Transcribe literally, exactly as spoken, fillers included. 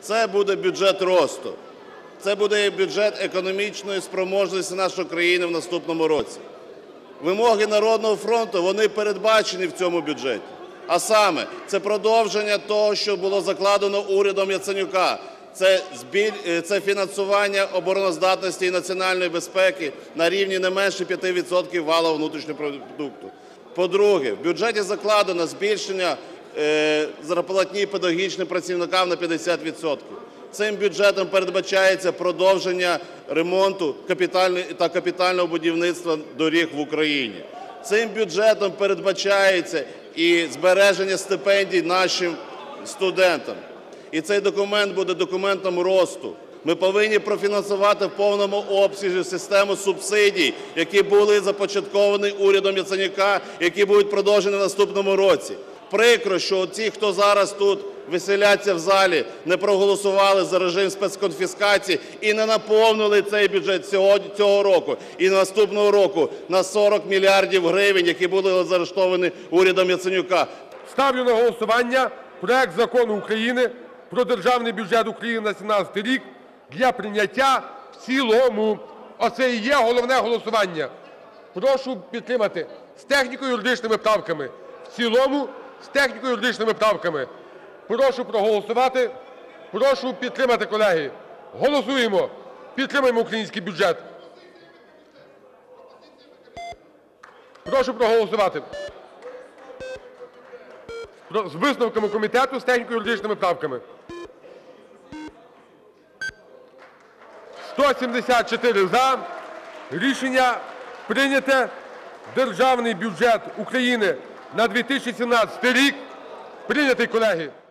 Це буде бюджет росту. Це буде бюджет економічної спроможності нашої країни в наступному році. Вимоги "Народного фронту", вони передбачені в цьому бюджеті. А саме, це продовження того, що було закладено урядом Яценюка. Це, збіль... це фінансування обороноздатності і національної безпеки на рівні не менше п'яти відсотків валового внутрішнього продукту. По-друге, в бюджеті закладено збільшення е... зарплатні педагогічним працівникам на п'ятдесят відсотків. Цим бюджетом передбачається продовження ремонту та капітального будівництва доріг в Україні. Цим бюджетом передбачається і збереження стипендій нашим студентам. І цей документ буде документом росту. Ми повинні профінансувати в повному обсязі систему субсидій, які були започатковані урядом Яценюка, які будуть продовжені в наступному році. Прикро, що ті, хто зараз тут веселяться в залі, не проголосували за режим спецконфіскації і не наповнили цей бюджет цього року і наступного року на сорок мільярдів гривень, які були заарештовані урядом Яценюка. Ставлю на голосування проект Закону України про Державний бюджет України на сімнадцятий рік для прийняття в цілому. Оце і є головне голосування. Прошу підтримати з техніко-юридичними правками. В цілому з техніко-юридичними правками. Прошу проголосувати. Прошу підтримати, колеги. Голосуємо. Підтримаємо український бюджет. Прошу проголосувати. З висновками комітету, з техніко-юридичними правками. сто сімдесят чотири – за. Рішення прийняте. Державний бюджет України на дві тисячі сімнадцятий рік прийнятий, колеги.